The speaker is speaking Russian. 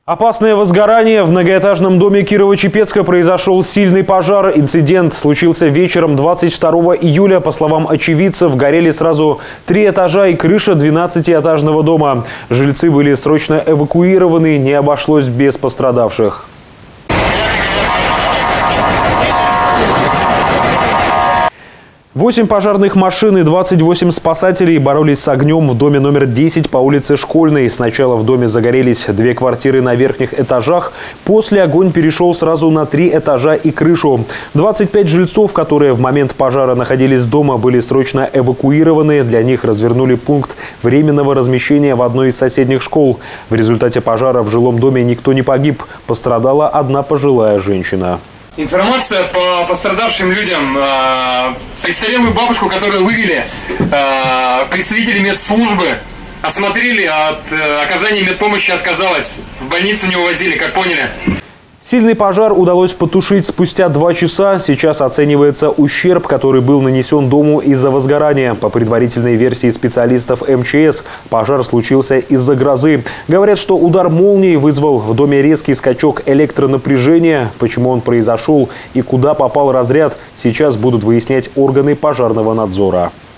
Опасное возгорание. В многоэтажном доме Кирово-Чепецка произошел сильный пожар. Инцидент случился вечером 22 июля. По словам очевидцев, горели сразу 3 этажа и крыша 12-этажного дома. Жильцы были срочно эвакуированы, не обошлось без пострадавших. 8 пожарных машин и 28 спасателей боролись с огнем в доме номер 10 по улице Школьной. Сначала в доме загорелись 2 квартиры на верхних этажах. После огонь перешел сразу на 3 этажа и крышу. 25 жильцов, которые в момент пожара находились дома, были срочно эвакуированы. Для них развернули пункт временного размещения в одной из соседних школ. В результате пожара в жилом доме никто не погиб. Пострадала одна пожилая женщина. Информация по пострадавшим людям. Престарелую бабушку, которую вывели представители медслужбы, осмотрели, от оказания медпомощи отказалась. В больницу не увозили, как поняли. Сильный пожар удалось потушить спустя 2 часа. Сейчас оценивается ущерб, который был нанесен дому из-за возгорания. По предварительной версии специалистов МЧС, пожар случился из-за грозы. Говорят, что удар молнии вызвал в доме резкий скачок электронапряжения. Почему он произошел и куда попал разряд, сейчас будут выяснять органы пожарного надзора.